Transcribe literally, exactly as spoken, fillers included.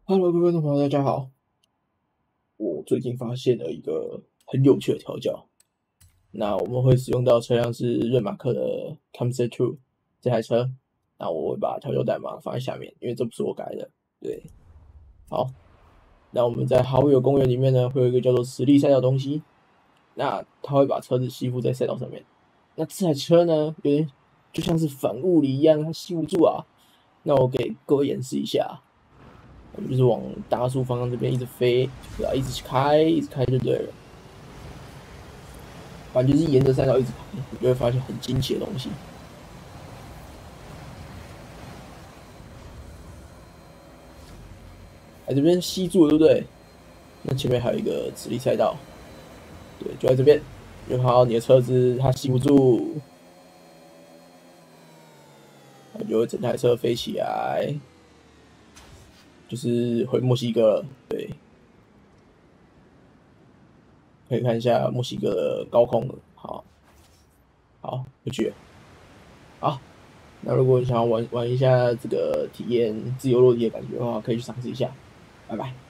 Hello，各位观众朋友，大家好。我最近发现了一个很有趣的调教。那我们会使用到车辆是瑞马克的 c o m s e t Two 这台车。那我会把调教代码放在下面，因为这不是我改的。对，好。那我们在豪友公园里面呢，会有一个叫做实力赛道的东西。那它会把车子吸附在赛道上面。那这台车呢，有点就像是反物理一样，它吸不住啊。那我给各位演示一下。我们就是往大树方向这边一直飞，对啊，一直开，一直开就对了。反正就是沿着赛道一直开，你就会发现很惊奇的东西。哎，这边吸住了，对不对？那前面还有一个直立赛道，对，就在这边。你看到你的车子它吸不住，它就会整台车飞起来，就是回墨西哥了。对，可以看一下墨西哥的高空了。好，好，不去了。好。那如果你想要玩玩一下这个体验自由落地的感觉的话，可以去尝试一下。拜拜。